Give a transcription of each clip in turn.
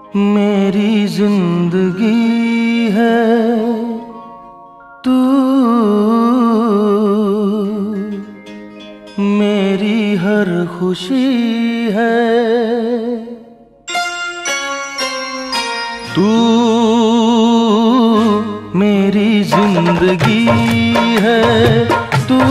मेरी जिंदगी है तू, मेरी हर खुशी है तू, मेरी जिंदगी है तू,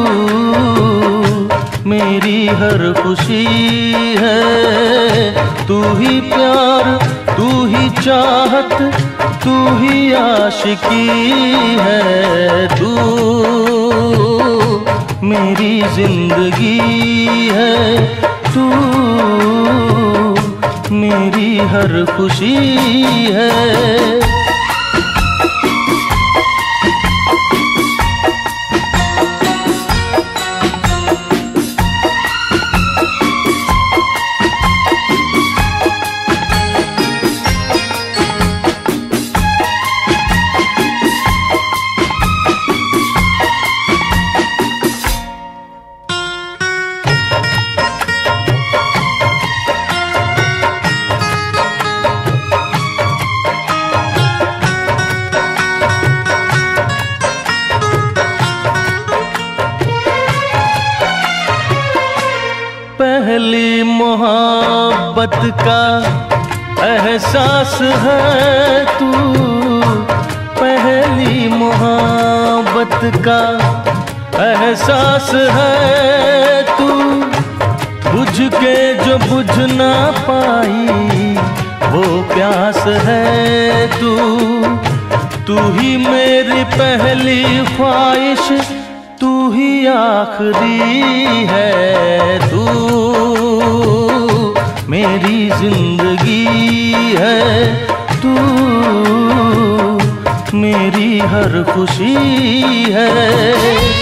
मेरी हर खुशी है। तू ही प्यार, तू ही चाहत, तू ही आशिकी है। तू मेरी जिंदगी है तू, मेरी हर खुशी है। पहली मोहब्बत का एहसास है तू, पहली मोहब्बत का एहसास है तू। बुझ के जो बुझ ना पाई वो प्यास है तू। तू ही मेरी पहली ख्वाहिश, तू ही आखिरी है। तू मेरी जिंदगी है तू, मेरी हर खुशी है।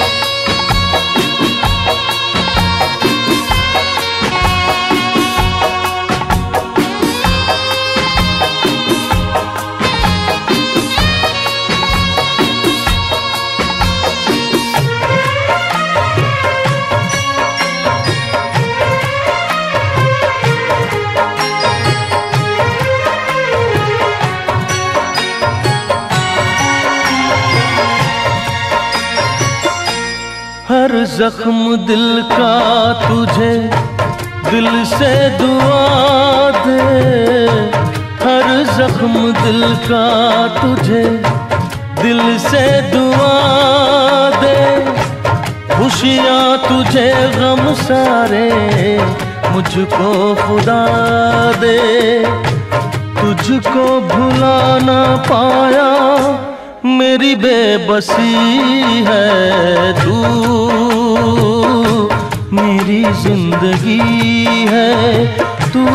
हर जख्म दिल का तुझे दिल से दुआ दे, हर जख्म दिल का तुझे दिल से दुआ दे। खुशियाँ तुझे गम सारे मुझको खुदा दे। तुझको भुला ना पाया मेरी बेबसी है। तू मेरी जिंदगी है तू,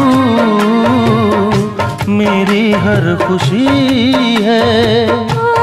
मेरी हर खुशी है।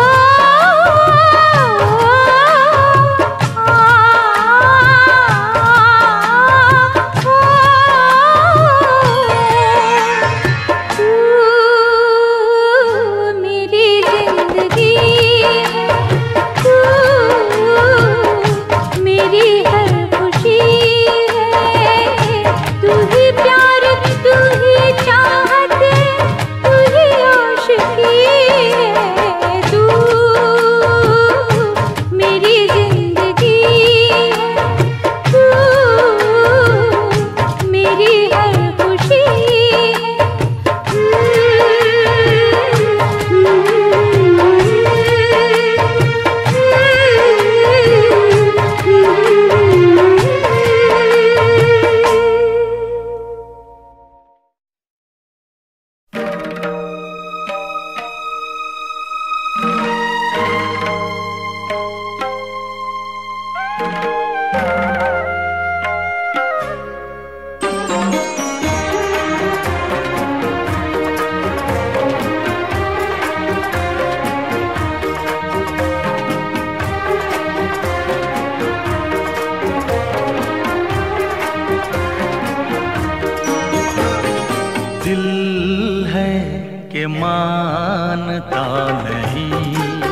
मानता नहीं,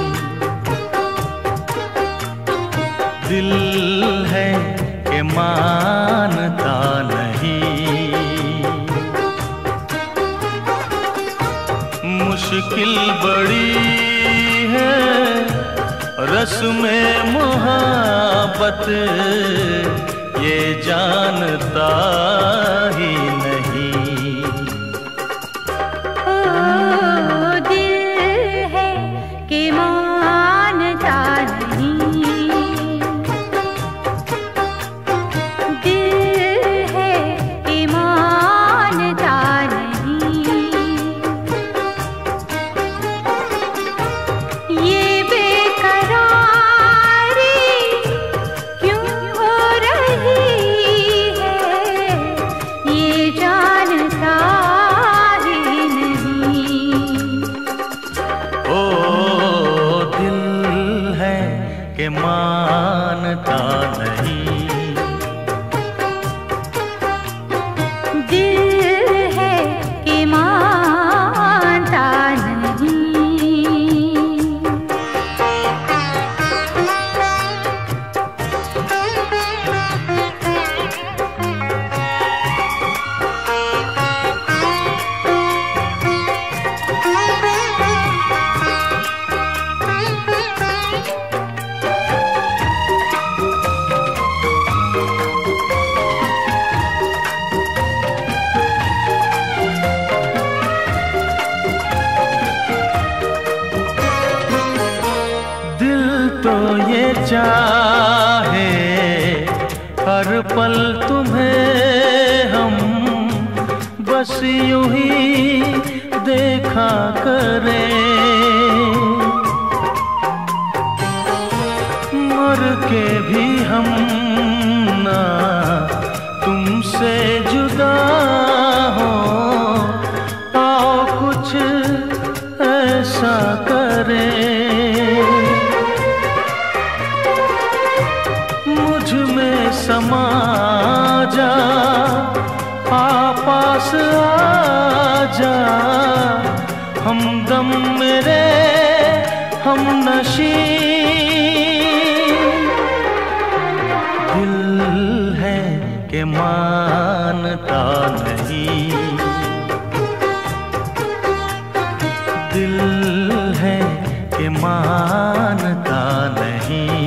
दिल है कि मानता नहीं। मुश्किल बड़ी है रस्म मोहब्बत, ये जानता ही नहीं। ओ दिल है कि मानता नहीं, दिल है कि मानता नहीं। ये बेकरारी क्यों हो रही है, ये जानता ही नहीं। ओ दिल है कि मानता नहीं, दिल है कि मानता नहीं। तो ये चाहे हर पल तुम्हें हम बस यूं ही देखा करें, मर के भी हम ना तुमसे जुदा हो, आओ कुछ ऐसा करें। में समा जा, पास आ जा, हमदम मेरे हम नशी। दिल है कि मानता नहीं, दिल है कि मानता नहीं।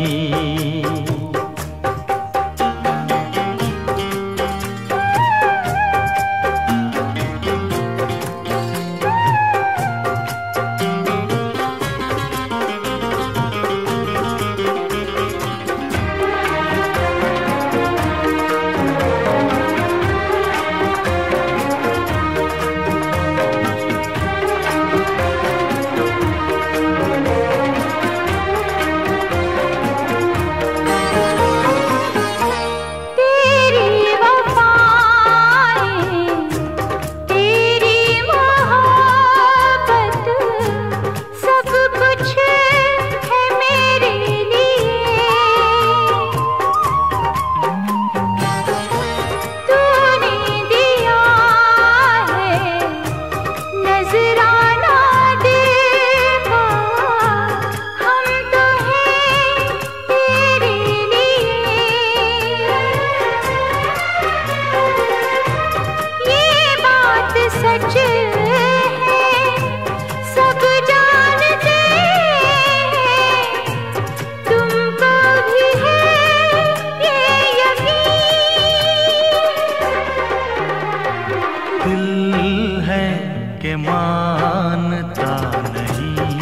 दिल है कि मानता नहीं,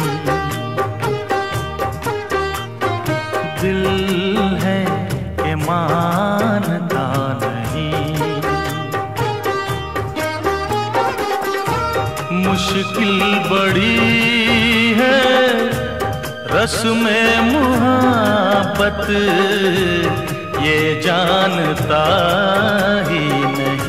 दिल है कि मानता नहीं। मुश्किल बड़ी है रस्म मोहब्बत, ये जानता ही नहीं।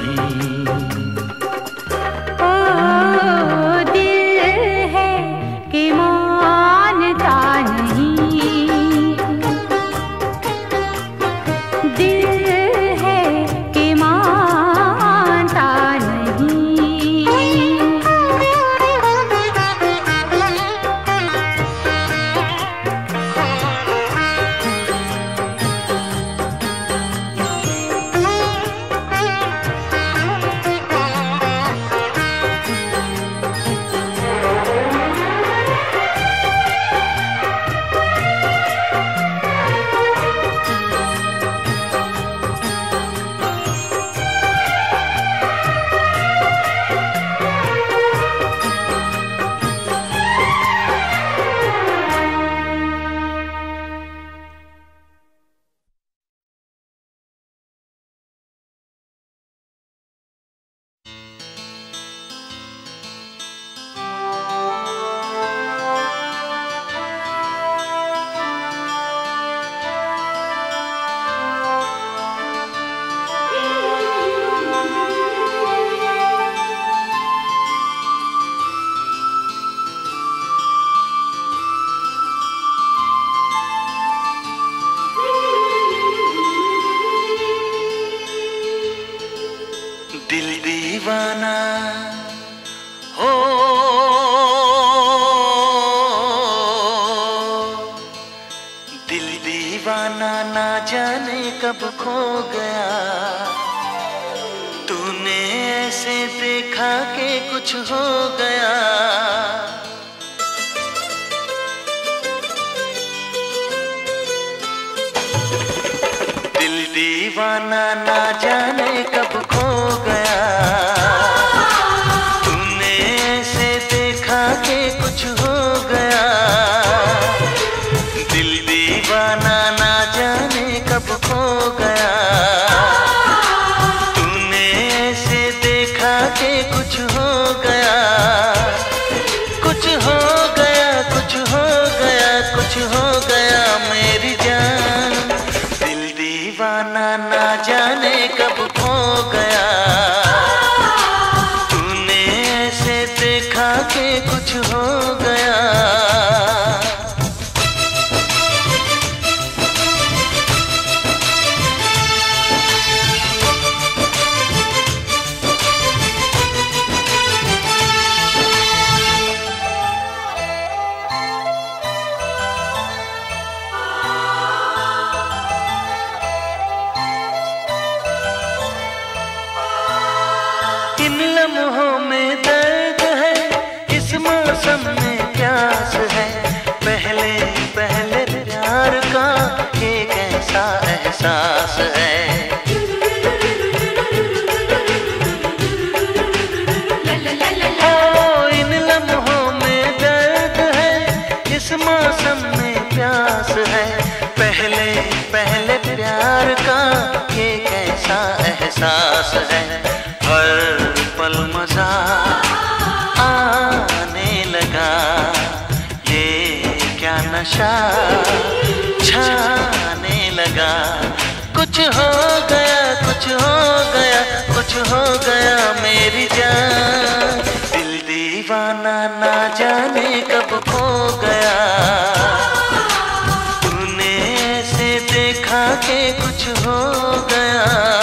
जाने कब खो गया। तूने ऐसे देखा कि कुछ हो गया। दिल दीवाना ना जाने कब खो गया। तूने ऐसे देखा कि कुछ हो गया। दिल दीवाना ना जाने कब खो गया। तूने ऐसे देखा कि कुछ हो गया। कुछ हो गया, कुछ हो गया, कुछ हो गया मेरी जान। दिल दीवाना ना जाने कब खो गया। तूने ऐसे देखा कि कुछ हो गया। इन लम्हों में दर्द है, इस मौसम में प्यास है। पहले पहले प्यार का ये कैसा एहसास है। ओ इन लम्हों में दर्द है, इस मौसम में प्यास है। पहले पहले प्यार का ये कैसा एहसास है। हर पल मजा आने लगा, ये क्या नशा छाने लगा। कुछ हो गया, कुछ हो गया, कुछ हो गया मेरी जान। दिल दीवाना ना जाने कब खो गया। तूने ऐसे देखा कि कुछ हो गया।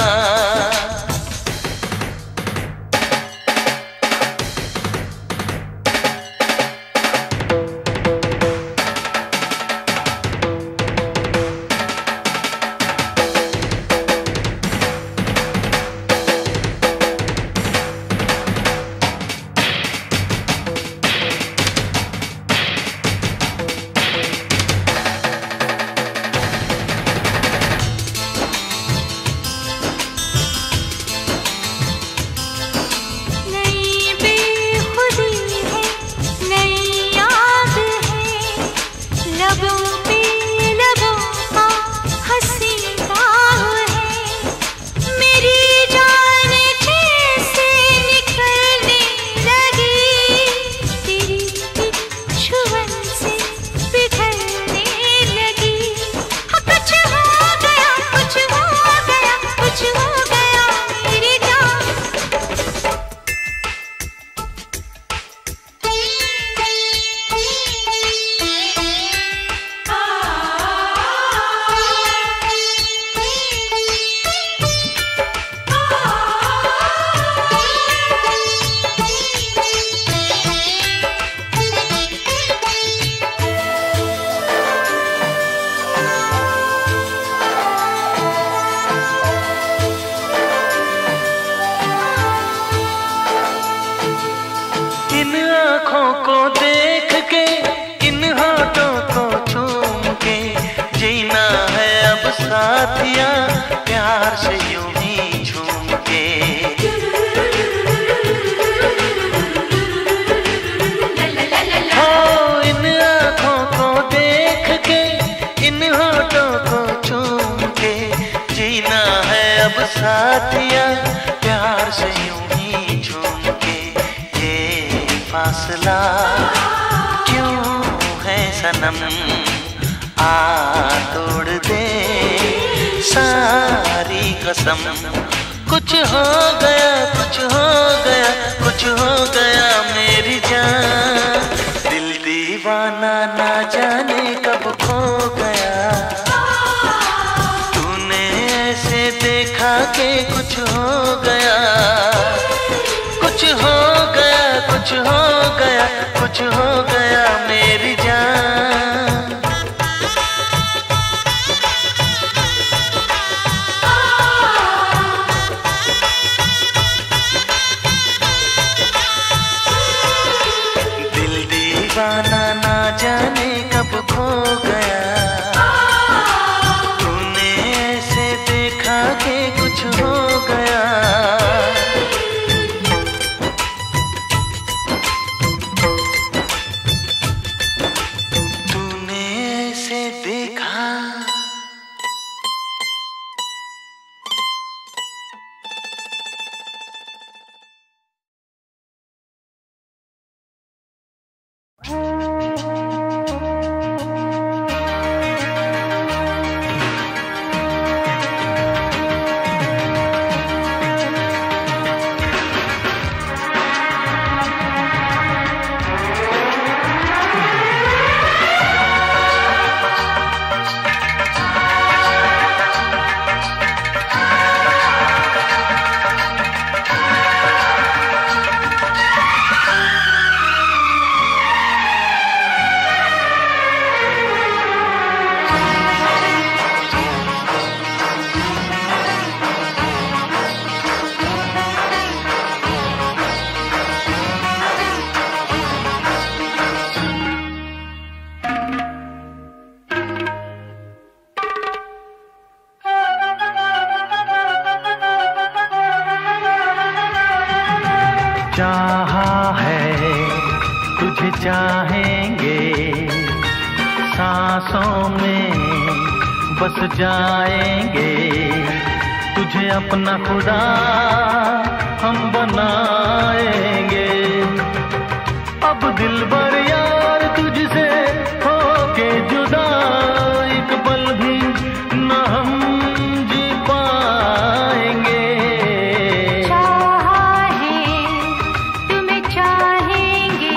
आँखों को देख के, इन होठों को चूम के, जीना है अब साथिया प्यार से यूं ही झूम के। हो इन आँखों को देख के, इन होठों को चूम के, जीना है अब साथिया प्यार से यूं ही झूम के। फासला क्यों है सनम, आ तोड़ दे सारी कसम। कुछ हो गया, कुछ हो गया, कुछ हो गया मेरी जान। दिल दीवाना ना जाने कब खो गया। तूने ऐसे देखा कि कुछ हो गया। कुछ हो गया, कुछ हो गया, कुछ हो गया मेरी जान। तुझे चाहेंगे, सांसों में बस जाएंगे, तुझे अपना खुदा हम बनाएंगे। अब दिलबर यार तुझसे होके जुदा एक पल भी न हम जी पाएंगे। चाहा है तुम्हें चाहेंगे,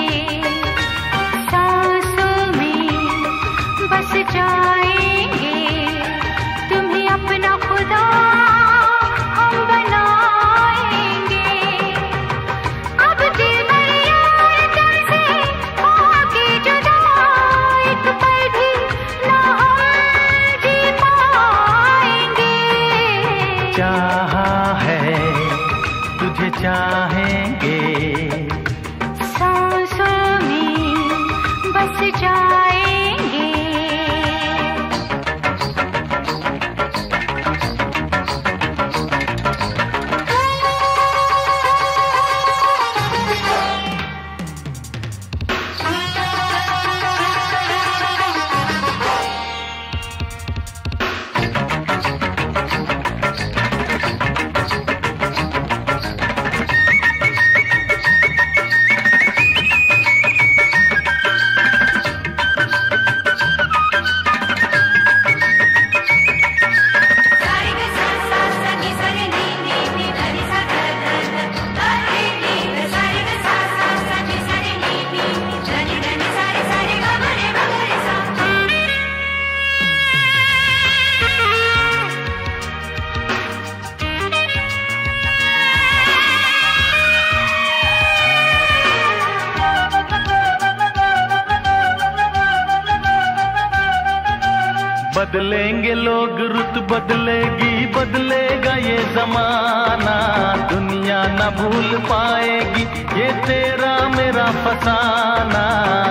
सांसों में बस जाएंगे, तुम्हें अपना खुदा हम बनाएंगे। अब दिलबर यार तुमसे होके जुदा एक पल भी न हम जी पाएंगे। चाहा है तुझे चाहेंगे, सांसों में बस जाएंगे। बदलेंगे लोग, रुत बदलेगी, बदलेगा ये जमाना, दुनिया न भूल पाएगी ये तेरा मेरा फसाना।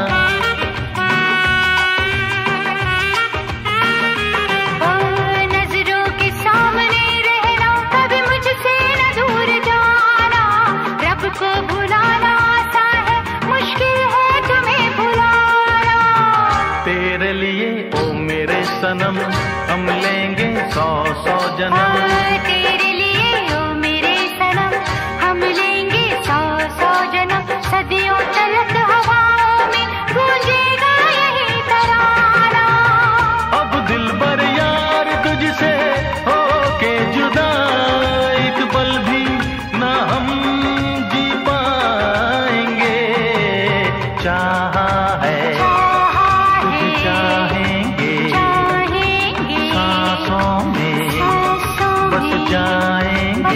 नजरों के सामने रहना, कभी मुझसे न दूर जाना, रब को भुलाना आसान है, मुश्किल है तुम्हें भुलाना। तेरे लिए ओ मेरे सनम हम लेंगे 100 जन्म। तेरे लिए ओ मेरे सनम हम लेंगे 100 जन्म। सदियों तलक हवाओं में गूंजेगा यही तराना। अब दिलबर यार तुझसे होके जुदा एक पल भी ना हम जी पाएंगे। चाहा है तुझे चाहेंगे, सांसों में बस जाएंगे।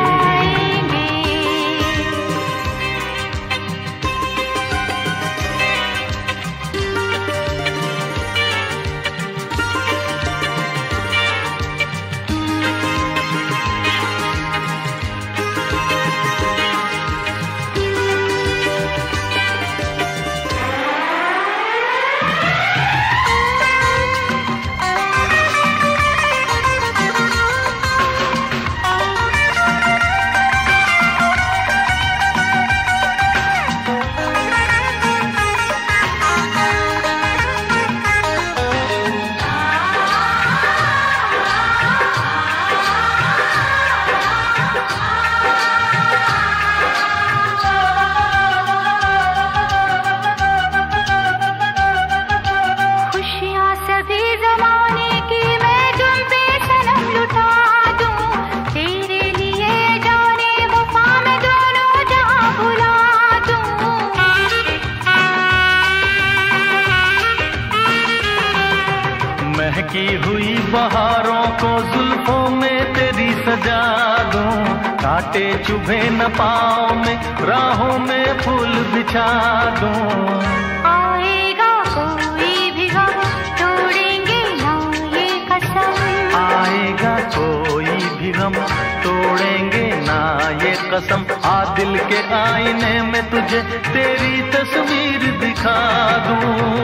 महकी हुई बहारों को जुल्फों में तेरी सजा दूं, कांटे चुभे न पाँव में, राहों में फूल बिछा दूं। आएगा कोई भी गम, तोड़ेंगे ना ये कसम। आएगा कोई भी गम, तोड़ेंगे ना ये कसम। आ दिल के आईने में तुझे तेरी तस्वीर दिखा दूं।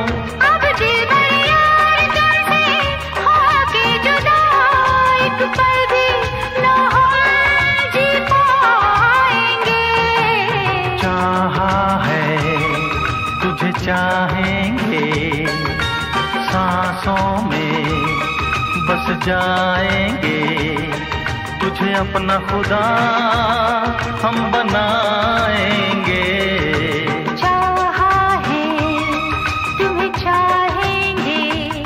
पल भी न हम जी पाएंगे। चाहा है तुझे चाहेंगे, सांसों में बस जाएंगे, तुझे अपना खुदा हम बनाएंगे। चाहा है तुम्हें चाहेंगे,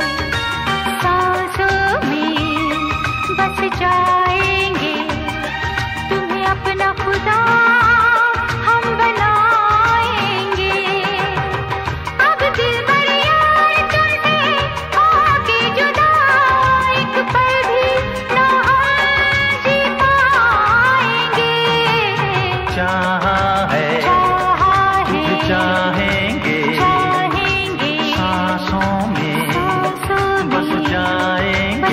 सांसों में बस जाएंगे, तुम्हें अपना खुदा हम बनाएंगे। अब दिल भर यार तुमसे होके जुदा, एक पल भी ना हम जी पाएंगे। चाहा है तुझे चाहेंगे, सांसों में बस जाएंगे।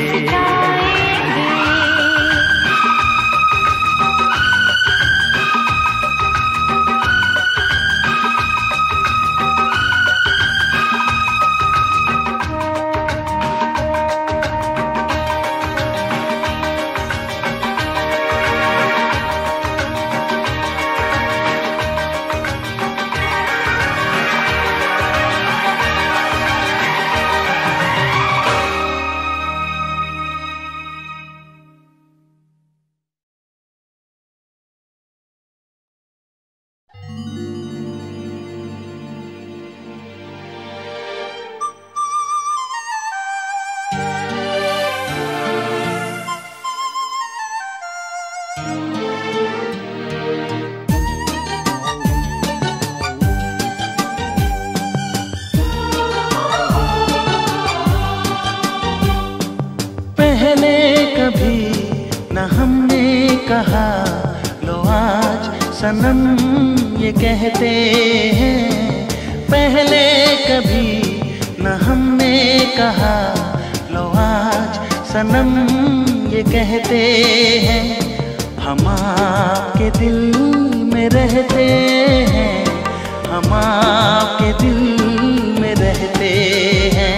पहले कभी न हमने कहा, लो आज सनम ये कहते हैं। पहले कभी न हमने कहा, लो आज सनम ये कहते हैं। हम आपके दिल में रहते हैं, हम आपके दिल में रहते हैं।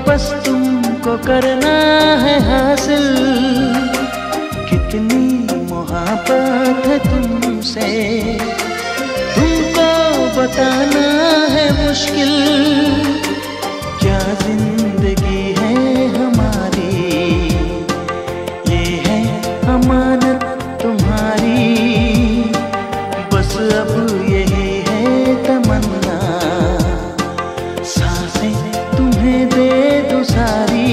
बस तुमको करना है हासिल। कितनी मोहब्बत है तुमसे, तुमको बताना है मुश्किल। क्या जिंदगी है हमारी, ये है अमानत तुम्हारी। बस अब यही है तमन्ना, सांसें तुम्हें दे दो सारी।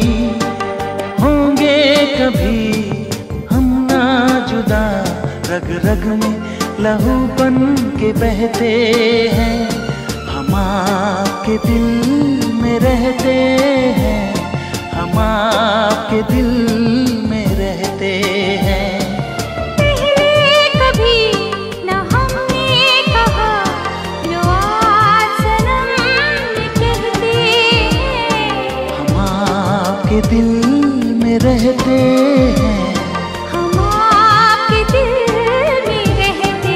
होंगे कभी हम ना जुदा, रग रग में लहू बन के बहते हैं। हम आपके दिल में रहते हैं, हम आपके दिल में रहते हैं। पहले कभी न हमने कहा जो आज सनम कहते हैं। हम आपके दिल में रहते हैं, हम आपके दिल में रहते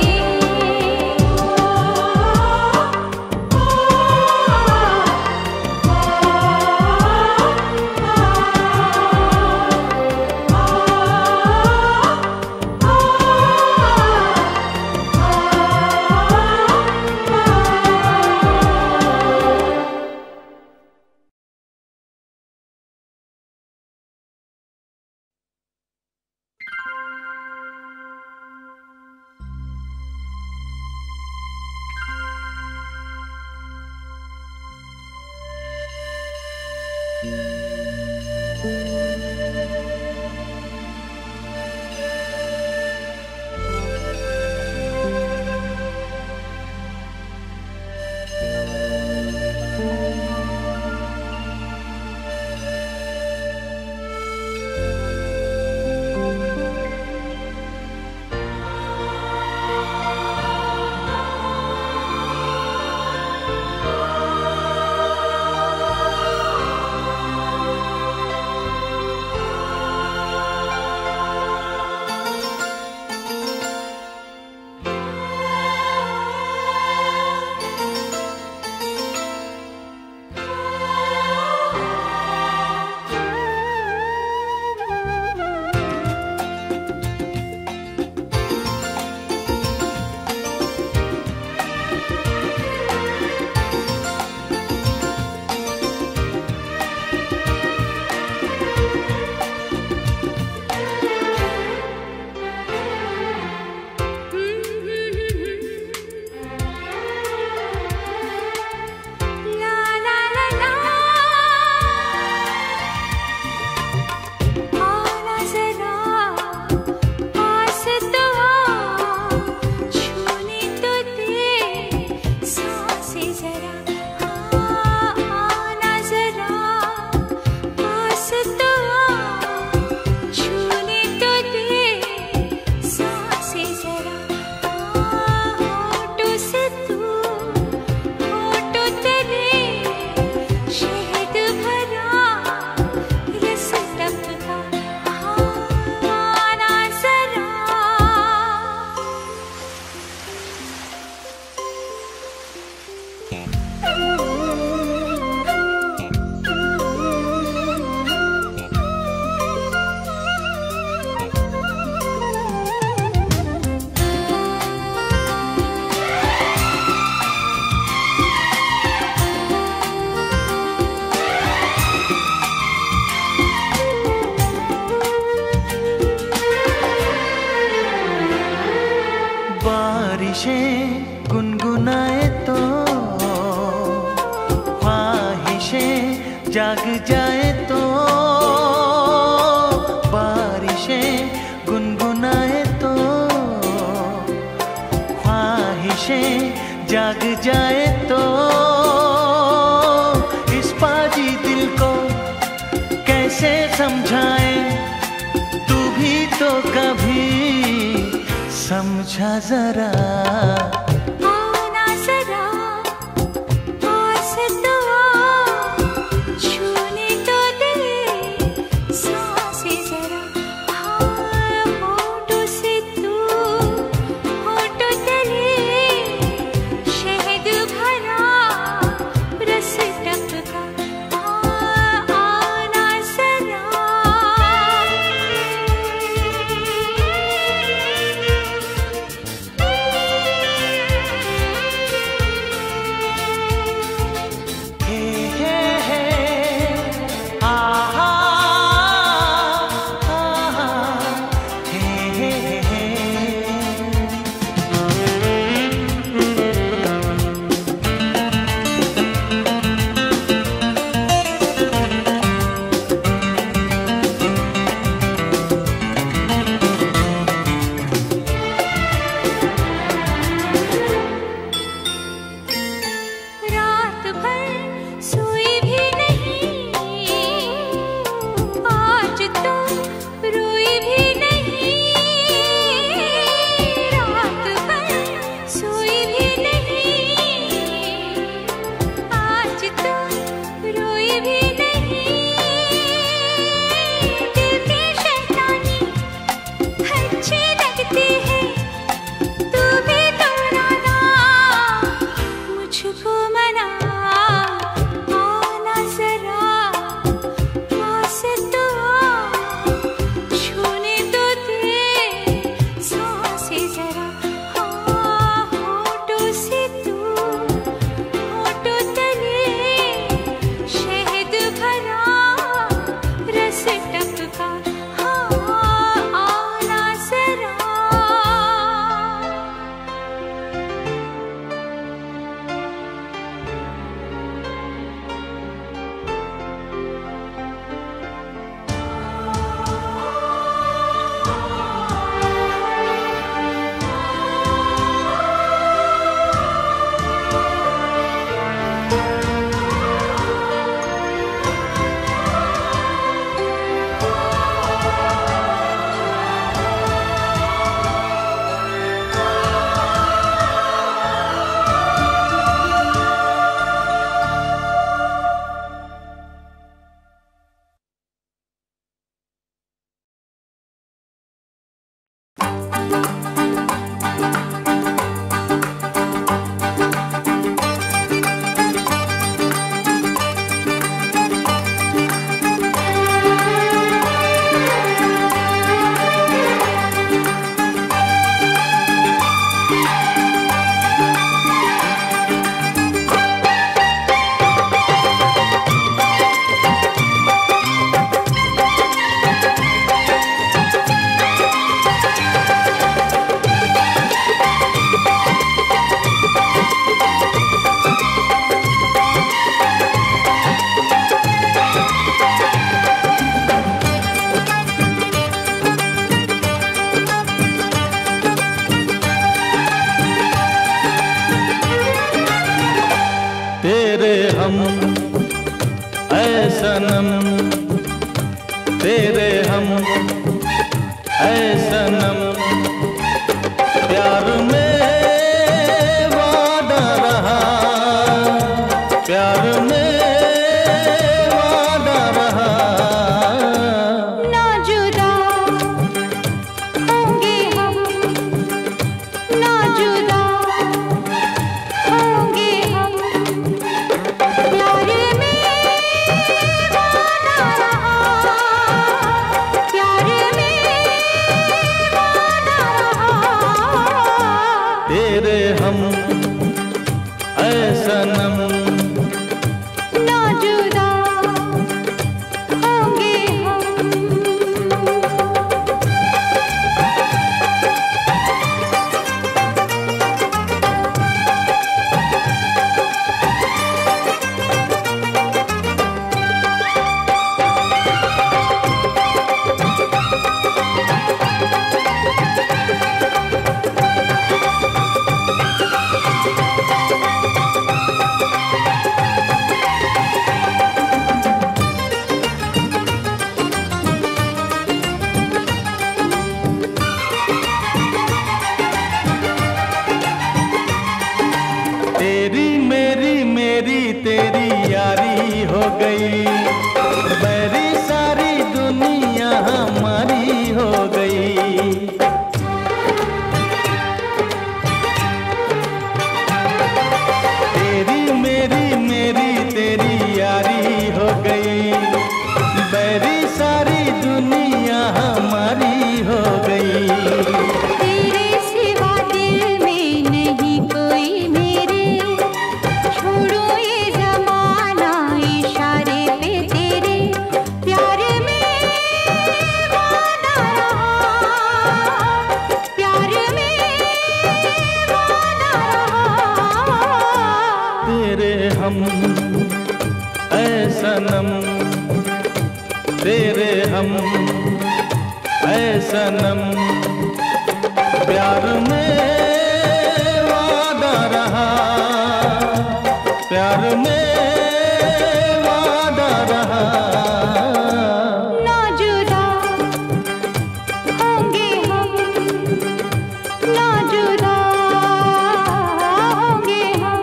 बारिशें गुनगुनाए तो ख्वाहिशें जाग जाए तो। बारिशें गुनगुनाए तो ख्वाहिशें जाग जाए तो। इस पाजी दिल को कैसे समझाए, तू भी तो कभी समझा जरा। आना जरा पास तो आ, छूने तो दे सांसें जरा। हाँ होठों से तू होठों तले शहद भरा रस टपका। सनम तेरे हम ऐ सनम, प्यार में वादा रहा, प्यार में वादा रहा। ना जुदा होंगे हम, ना जुदा होंगे हम, प्यार में वादा रहा, प्यार में वादा रहा। तेरे हम ऐ सनम, ना जुदा होंगे हम। तेरी मेरी मेरी तेरी यारी हो गई, मेरी सारी दुनिया हमारी हो गई। तेरी मेरी मेरी तेरी यारी हो गई, मेरी सारी दुनिया हमारी हो गई। तेरे सिवा दिल में नहीं कोई मेरे, छोड़ो ये जमाना इशारे पे तेरे, प्यार में वादा रहा, प्यार में वादा रहा। तेरे हम ऐ सनम, तेरे हम ऐ सनम, प्यार में वादा रहा, प्यार में वादा रहा। ना जुदा होंगे हम, ना जुदा होंगे हम।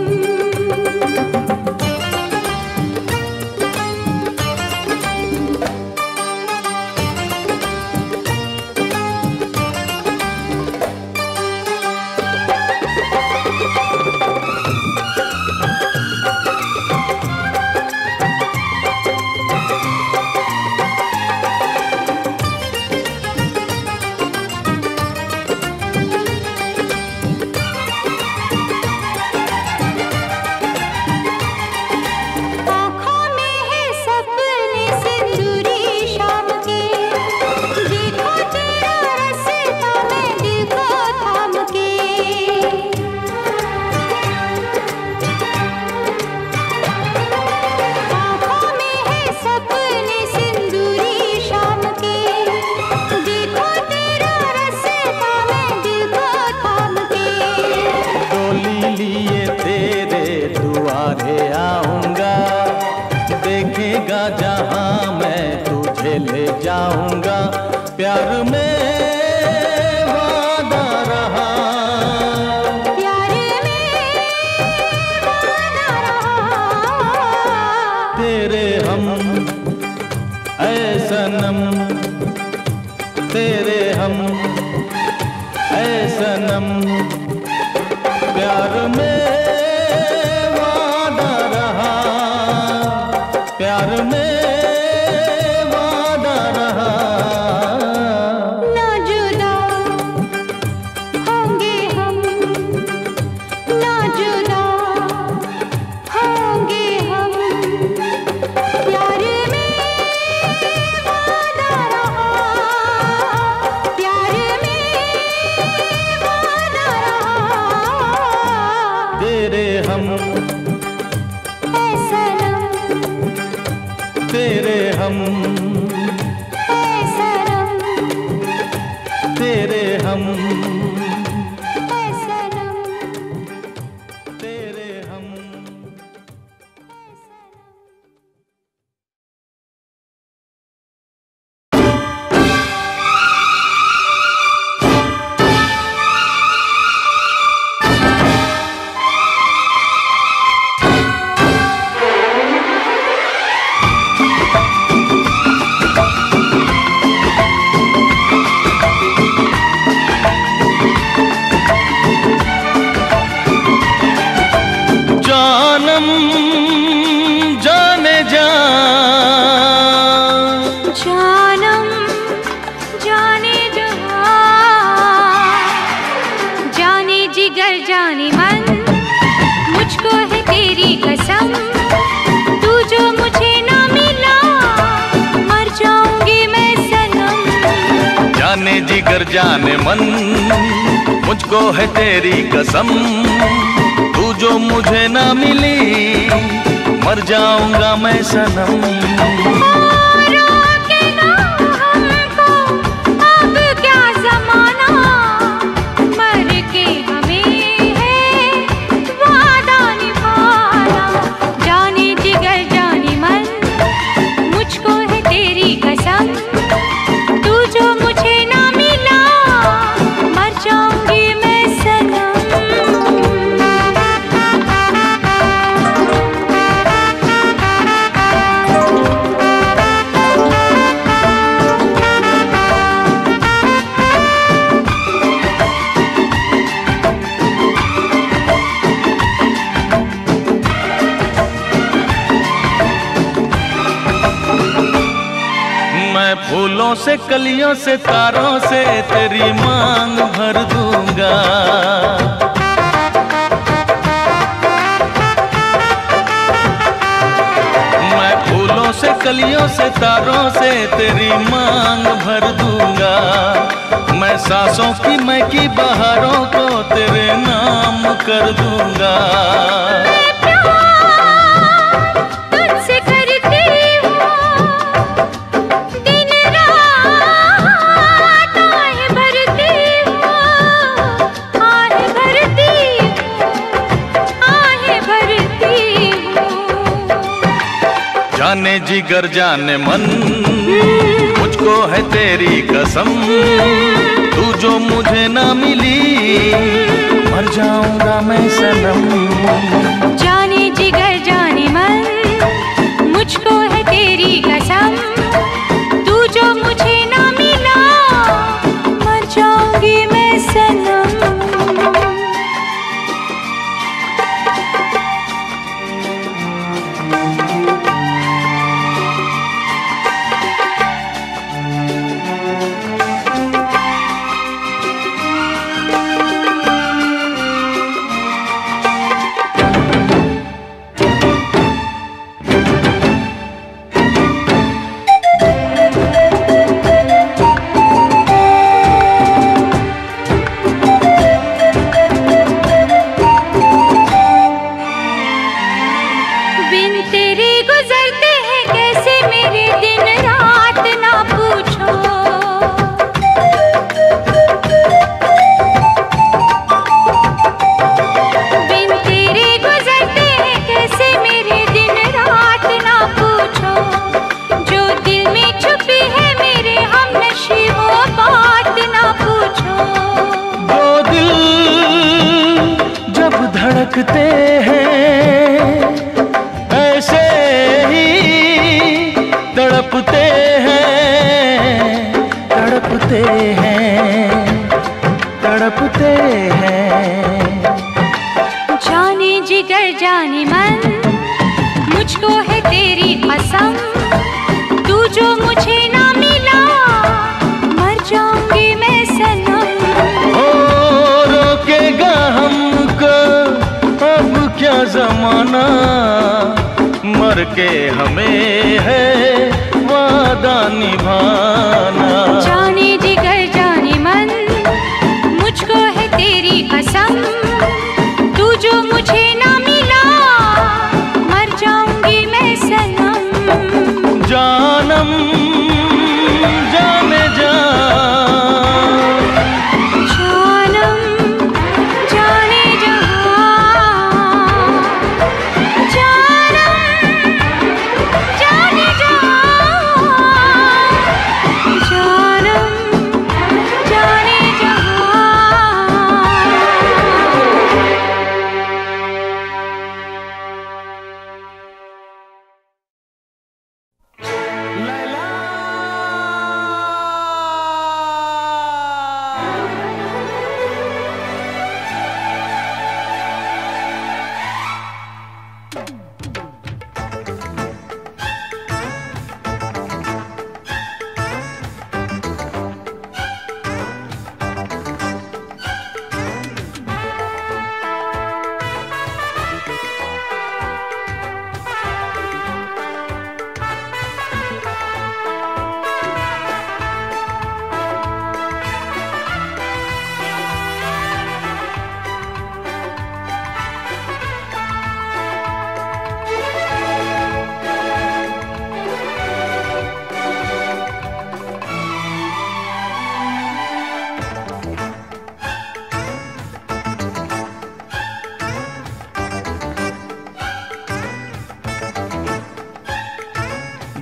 आँखों में है सपने सिंदूरी शाम के, देखो तेरा रास्ता मैं दिल को थाम के। आँखों में है सपने सिंदूरी शाम के, देखो तेरा रास्ता मैं दिल को थाम के। डोली लिए तेरे दुआरे आऊंगा, देखेगा जहां मैं तुझे ले जाऊंगा। प्यार में वादा रहा, प्यार में वादा रहा। तेरे हम ऐ सनम, तेरे हम ऐ सनम, प्यार में वादा रहा, प्यार में वादा रहा। ना जुदा होंगे हम, ना जुदा होंगे हम, प्यार में वादा रहा, प्यार में वादा रहा। तेरे हम ऐ सनम, तेरे हम ऐ सनम, तेरे हम जिगर जाने मन, मुझको है तेरी कसम, तू जो मुझे ना मिली मर जाऊंगा मैं सनम। फूलों से कलियों से तारों से तेरी मांग भर दूंगा। मैं फूलों से कलियों से तारों से तेरी मांग भर दूंगा। मैं सांसों की महकी बहारों को तेरे नाम कर दूंगा। जाने जिगर जाने मन, मुझको है तेरी कसम, तू जो मुझे ना मिली मर जाऊंगा मैं सनम। जाने जिगर जाने मन, मुझको है तेरी कसम, तू जो मुझे ना मिला मर जाऊंगी मैं सनम। धड़कते हैं ऐसे ही तड़पते हैं, तड़पते हैं, तड़पते हैं। जाने जिगर जाने मन, मुझको है तेरी कसम, तू जो मुझे ना मिला मर जाऊंगी मैं सनम। ओ रोकेगा हमको अब क्या जमाना, मर के हमें है वादा निभाना। जाने जिगर जाने मन, मुझको है तेरी कसम, तू जो मुझे ना मिला मर जाऊंगी मैं सनम। जानम जाने जा, जानम जाने जहां, जानम जाने जहां,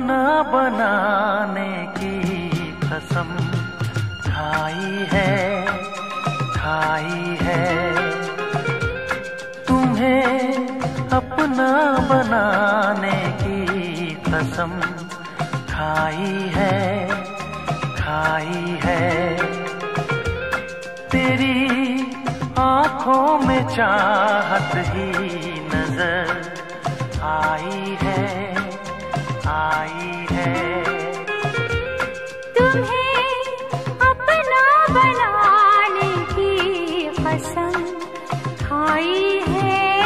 अपना बनाने की कसम खाई है तुम्हें अपना बनाने की कसम खाई है तेरी आँखों में चाहत ही नजर आई है तुम्हें अपना बनाने की कसम खाई है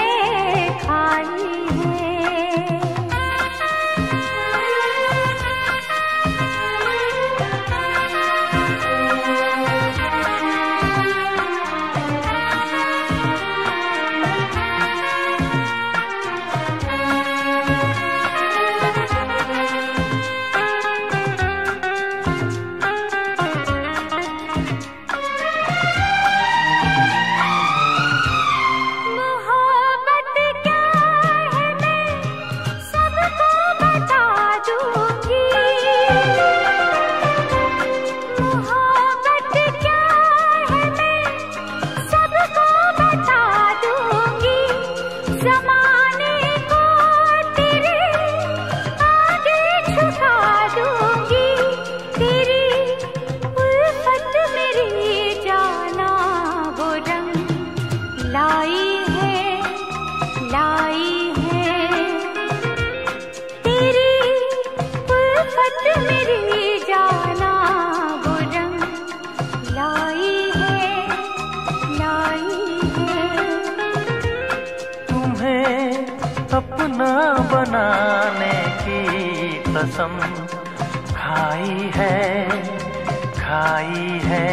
अपना बनाने की कसम खाई है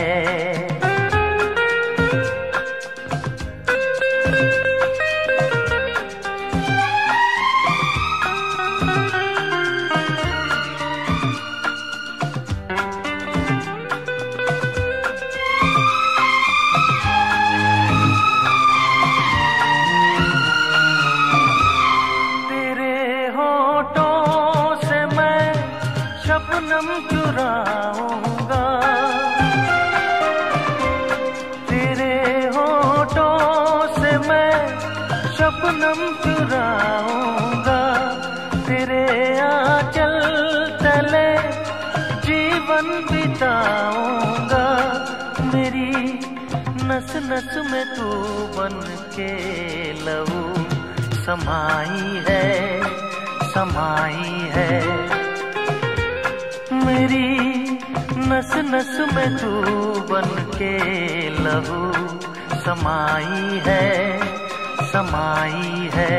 शबनम चुराऊंगा तेरे होठों से मैं शबनम चुराऊंगा तेरे आंचल तले जीवन बिताऊंगा मेरी नस नस में तू बन के लहू समाई है मेरी नस नस में तू बन के लहू समाई है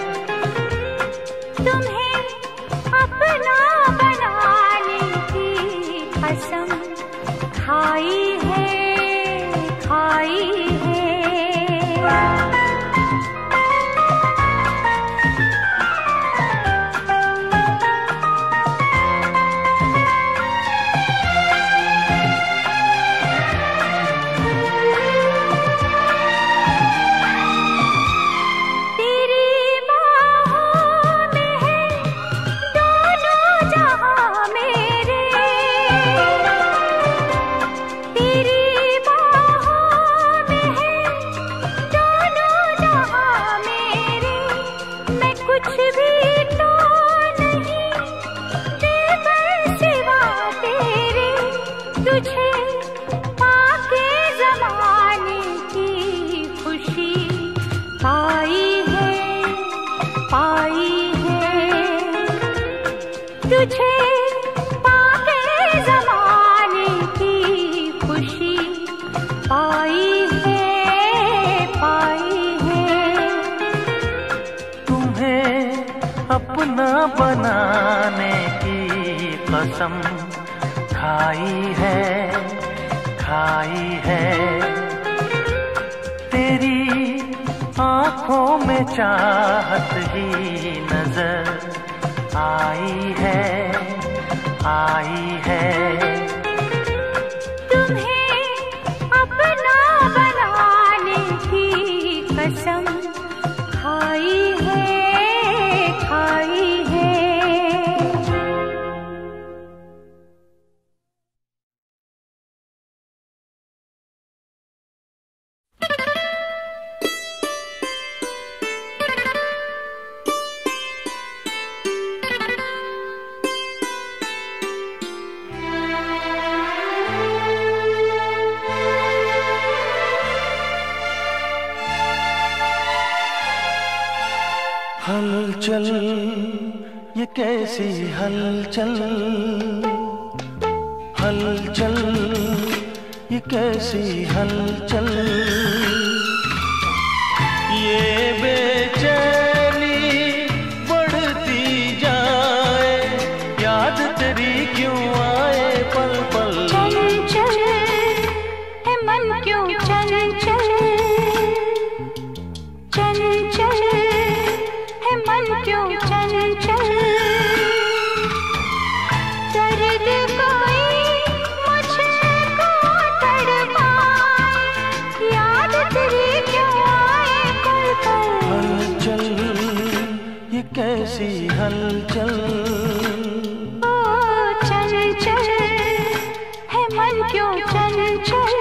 तुम्हें अपना बनाने की कसम खाई है तुझे पाके ज़माने की खुशी पाई है तुम्हें अपना बनाने की कसम खाई है तेरी आँखों में चाहत ही नजर आई है तुम्हें अपना बनाने की कसम खाई है हलचल ये कैसी हलचल, हलचल ये कैसी हलचल, ये बेचैनी बढ़ती जाए, याद तेरी क्यों आए पल पल। चंचल है मन क्यों चंचल, चंचल है मन क्यों चंचल, दर्द कोई मुझको तड़पाए, याद तेरी क्यों आए पल पल। हलचल ये कैसी हलचल, ओ चंचल है मन क्यों चंचल।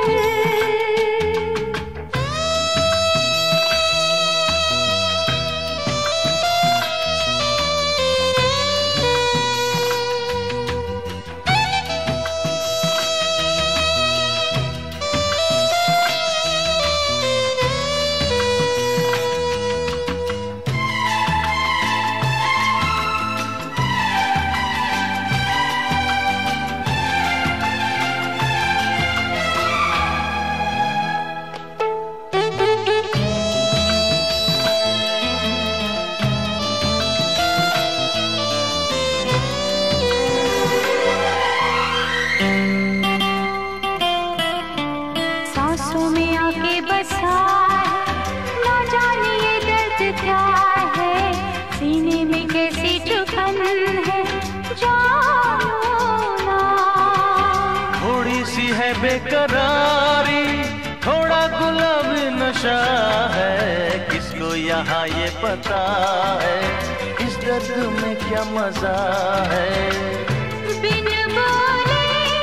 सांसों में आके बसा है, ना जाने ये दर्द क्या है, सीने में कैसी चुभन है, जानो ना। थोड़ी सी है बेकरारी, थोड़ा गुलाबी नशा है, किसको यहाँ ये पता है इस दर्द में क्या मजा है। बिन बोले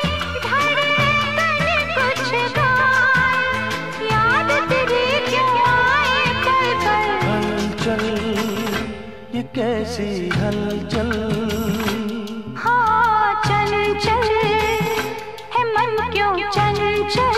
धड़कन कुछ गाए, याद तेरी क्यों आए पल पल। हलचल ये कैसी हलचल, हाँ चंचल है मन क्यों चंचल।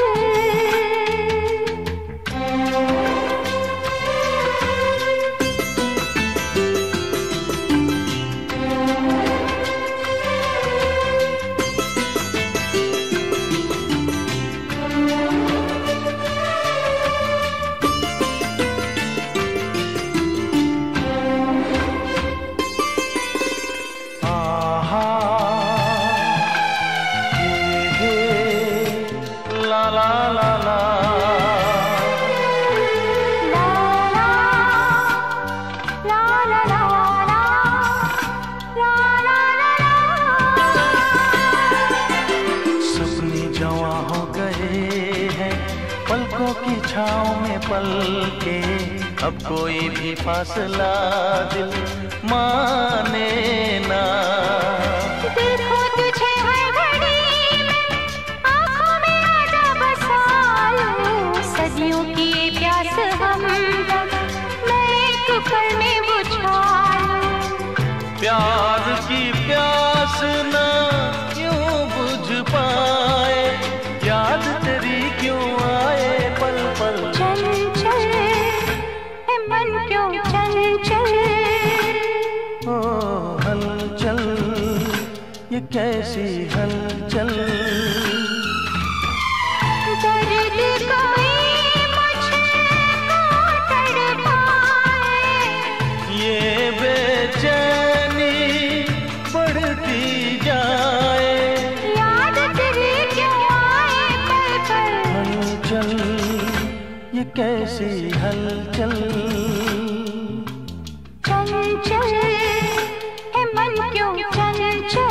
आहा हे ला ला ला ला, ला ला ला ला ला ला ला ला ला। सपने जवां हो गए हैं पलकों की छाँव में पल के, अब कोई भी फासला दिल माने ना। देखो तुझे हर घड़ी में आँखों में आजा बसा लूं, सदियों की ये प्यास हमदम मैं एक पल में बुझा लूं। प्यार की प्यास ना क्यों बुझ पाए, याद तेरी क्यों आए पल पल। चंचल है मन क्यों चंचल, ओ हलचल ये कैसी हलचल, दर्द कोई मुझको तड़पाए, ये बेचैनी बढ़ती जाए, याद तेरी क्यों आए पल पल। हलचल ये कैसी हलचल, चंचल है मन क्यों चंचल।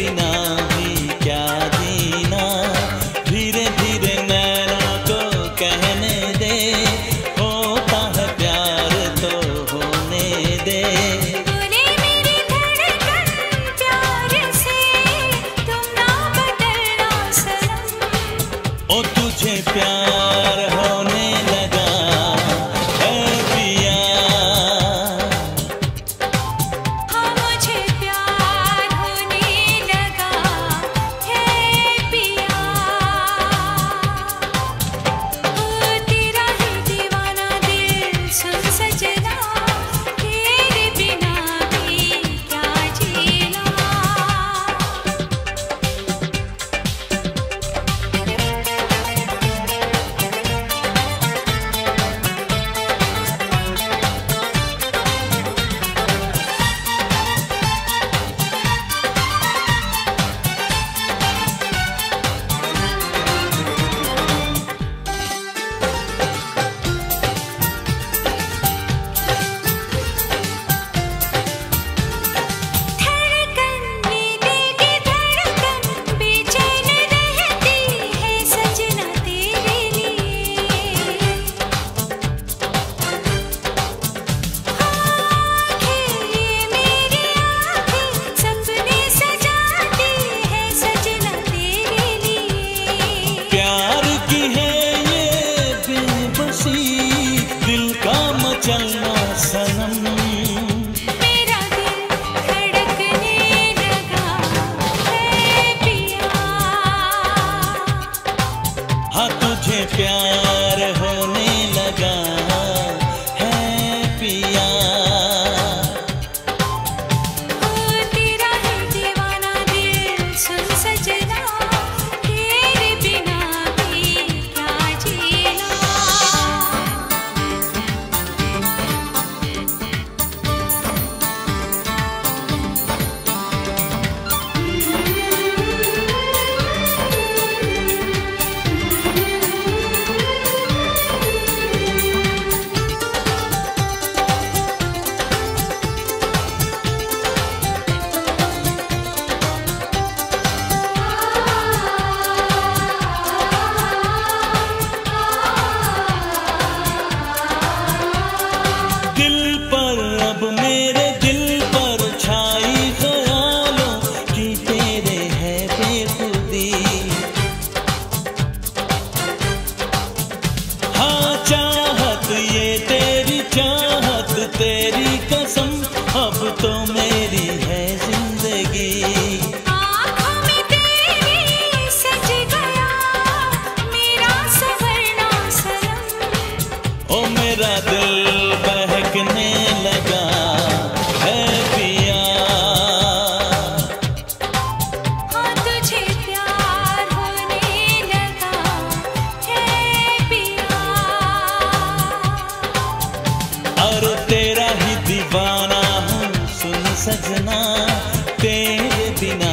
बिना भी क्या जीना, धीरे धीरे नैनों को कहने दे, होता है प्यार तो होने दे। बोले मेरी धड़कन प्यार से, तुम ना बदलना सनम। ओ तुझे प्यार होने लगा है पिया, हाँ मुझे प्यार होने लगा है पिया। ओ तेरा ही दीवाना दिल सुन सजना, तेरे बिना भी क्या जीना। धड़कन में दिल की धड़कन बेचैन रहती है सजना तेरे लिए। आँखें ये मेरी आँखें सपने सजाती है सजना तेरे लिए। प्यार की है ये बेबसी, दिल का मचलना सनम। मेरा दिल धड़कने लगा है पिया, हाँ तुझे प्यार होने लगा है पिया, ओ तेरा ही दीवाना दिल सुन सजना, तेरे बिना भी क्या जीना। दिल पर अब मेरे दिल पर छाई ख्यालों की तेरे है बेखुदी। हाँ चाहत ये तेरी चाहत, तेरी कसम अब तो मेरी है जिंदगी। आँखों में तेरी सज गया मेरा सवरना सनम। ओ मेरा दिल बहकने लगा है पिया, हाँ तुझे प्यार होने लगा है पिया। और तेरा ही दीवाना हूँ सुन सजना, तेरे बिना